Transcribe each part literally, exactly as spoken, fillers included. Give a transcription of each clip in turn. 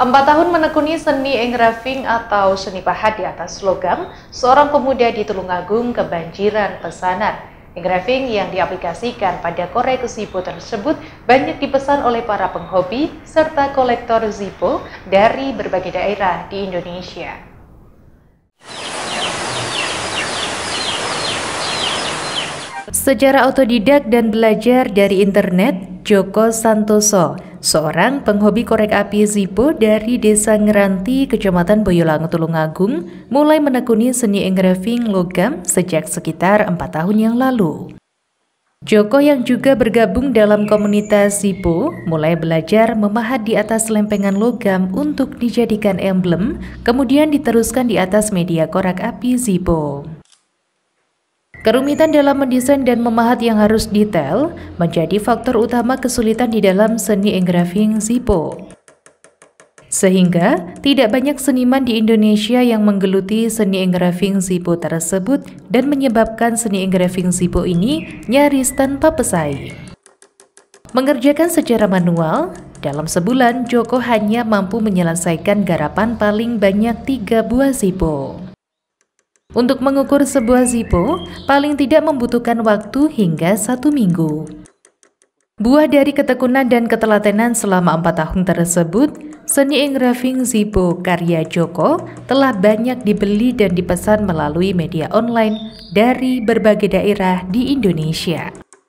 Empat tahun menekuni seni engraving atau seni pahat di atas logam, seorang pemuda di Tulungagung kebanjiran pesanan. Engraving yang diaplikasikan pada korek Zippo tersebut banyak dipesan oleh para penghobi serta kolektor Zippo dari berbagai daerah di Indonesia. Secara otodidak dan belajar dari internet, Joko Santoso, seorang penghobi korek api Zippo dari Desa Ngeranti, Kecamatan Boyolangu, Tulungagung, mulai menekuni seni engraving logam sejak sekitar empat tahun yang lalu. Joko yang juga bergabung dalam komunitas Zippo mulai belajar memahat di atas lempengan logam untuk dijadikan emblem, kemudian diteruskan di atas media korek api Zippo. Kerumitan dalam mendesain dan memahat yang harus detail menjadi faktor utama kesulitan di dalam seni engraving Zippo. Sehingga tidak banyak seniman di Indonesia yang menggeluti seni engraving Zippo tersebut dan menyebabkan seni engraving Zippo ini nyaris tanpa pesaing. Mengerjakan secara manual, dalam sebulan Joko hanya mampu menyelesaikan garapan paling banyak tiga buah Zippo. Untuk mengukur sebuah Zippo, paling tidak membutuhkan waktu hingga satu minggu. Buah dari ketekunan dan ketelatenan selama empat tahun tersebut, seni engraving Zippo karya Joko telah banyak dibeli dan dipesan melalui media online dari berbagai daerah di Indonesia.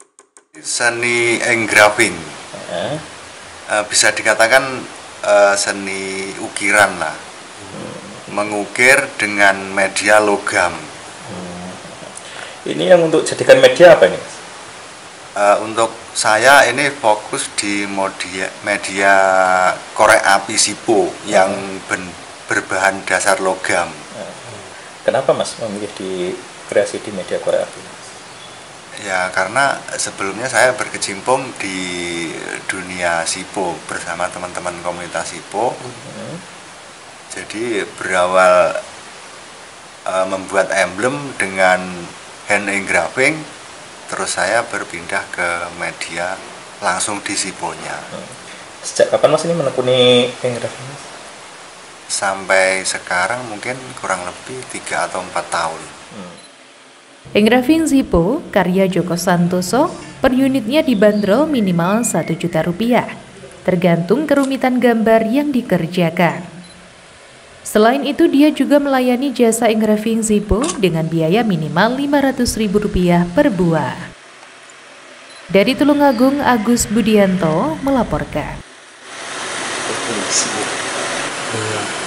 Seni engraving eh? uh, bisa dikatakan uh, seni ukiran lah. Mengukir dengan media logam. Hmm. Ini yang untuk jadikan media apa nih? Uh, untuk saya ini fokus di media, media korek api Zippo hmm. yang ben, berbahan dasar logam. Kenapa Mas memilih di kreasi di media korek api? Ya karena sebelumnya saya berkecimpung di dunia Zippo bersama teman-teman komunitas Zippo. Hmm. Jadi berawal uh, membuat emblem dengan hand engraving, terus saya berpindah ke media langsung di Zippo-nya. Sejak kapan Mas ini menekuni engraving? Sampai sekarang mungkin kurang lebih tiga atau empat tahun. Hmm. Engraving Zippo karya Joko Santoso per unitnya dibanderol minimal satu juta rupiah, tergantung kerumitan gambar yang dikerjakan. Selain itu, dia juga melayani jasa engraving Zippo dengan biaya minimal lima ratus ribu rupiah per buah. Dari Tulungagung, Agus Budianto melaporkan.